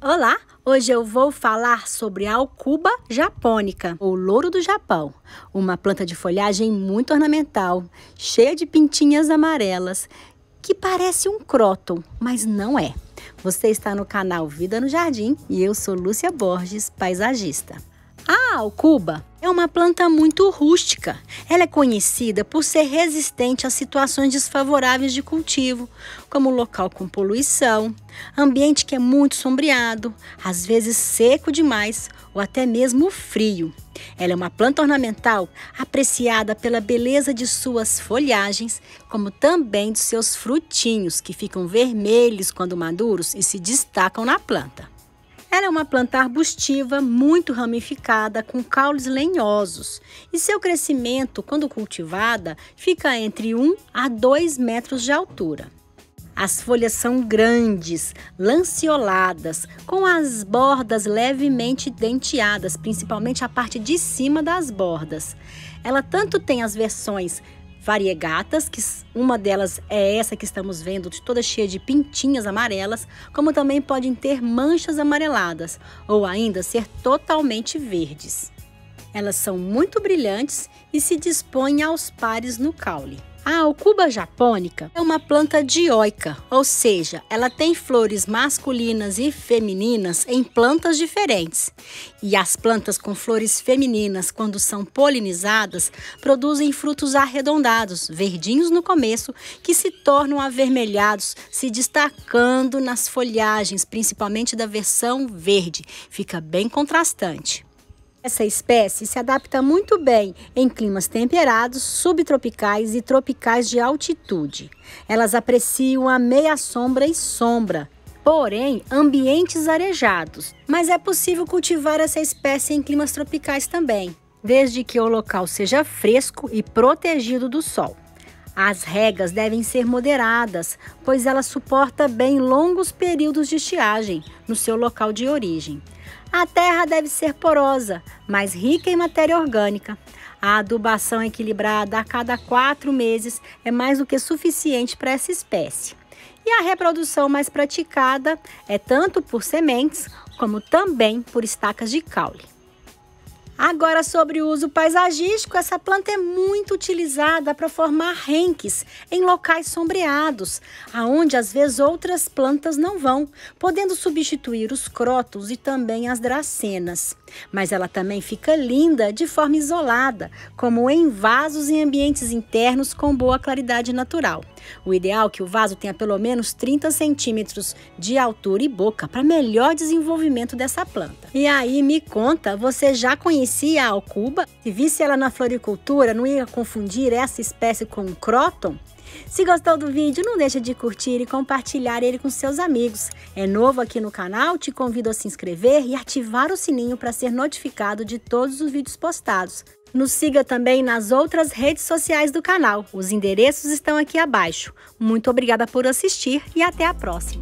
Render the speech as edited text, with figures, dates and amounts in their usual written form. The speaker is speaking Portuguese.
Olá! Hoje eu vou falar sobre a Aucuba japonica, ou louro do Japão. Uma planta de folhagem muito ornamental, cheia de pintinhas amarelas, que parece um cróton, mas não é. Você está no canal Vida no Jardim e eu sou Lúcia Borges, paisagista. A Aucuba é uma planta muito rústica. Ela é conhecida por ser resistente a situações desfavoráveis de cultivo, como local com poluição, ambiente que é muito sombreado, às vezes seco demais ou até mesmo frio. Ela é uma planta ornamental apreciada pela beleza de suas folhagens, como também de seus frutinhos, que ficam vermelhos quando maduros e se destacam na planta. Ela é uma planta arbustiva muito ramificada, com caules lenhosos, e seu crescimento, quando cultivada, fica entre 1 a 2 metros de altura. As folhas são grandes, lanceoladas, com as bordas levemente denteadas, principalmente a parte de cima das bordas. Ela tanto tem as versões variegatas, que uma delas é essa que estamos vendo, toda cheia de pintinhas amarelas, como também podem ter manchas amareladas, ou ainda ser totalmente verdes. Elas são muito brilhantes e se dispõem aos pares no caule. A Aucuba japonica é uma planta dioica, ou seja, ela tem flores masculinas e femininas em plantas diferentes. E as plantas com flores femininas, quando são polinizadas, produzem frutos arredondados, verdinhos no começo, que se tornam avermelhados, se destacando nas folhagens, principalmente da versão verde. Fica bem contrastante. Essa espécie se adapta muito bem em climas temperados, subtropicais e tropicais de altitude. Elas apreciam a meia sombra e sombra, porém ambientes arejados. Mas é possível cultivar essa espécie em climas tropicais também, desde que o local seja fresco e protegido do sol. As regas devem ser moderadas, pois ela suporta bem longos períodos de estiagem no seu local de origem. A terra deve ser porosa, mas rica em matéria orgânica. A adubação equilibrada a cada 4 meses é mais do que suficiente para essa espécie. E a reprodução mais praticada é tanto por sementes, como também por estacas de caule. Agora, sobre o uso paisagístico, essa planta é muito utilizada para formar renques em locais sombreados, aonde às vezes outras plantas não vão, podendo substituir os crótons e também as dracenas. Mas ela também fica linda de forma isolada, como em vasos em ambientes internos com boa claridade natural. O ideal é que o vaso tenha pelo menos 30 centímetros de altura e boca para melhor desenvolvimento dessa planta. E aí, me conta, você já conhecia a Aucuba? Se visse ela na floricultura, não ia confundir essa espécie com um cróton? Se gostou do vídeo, não deixa de curtir e compartilhar ele com seus amigos. É novo aqui no canal? Te convido a se inscrever e ativar o sininho para ser notificado de todos os vídeos postados. Nos siga também nas outras redes sociais do canal. Os endereços estão aqui abaixo. Muito obrigada por assistir e até a próxima.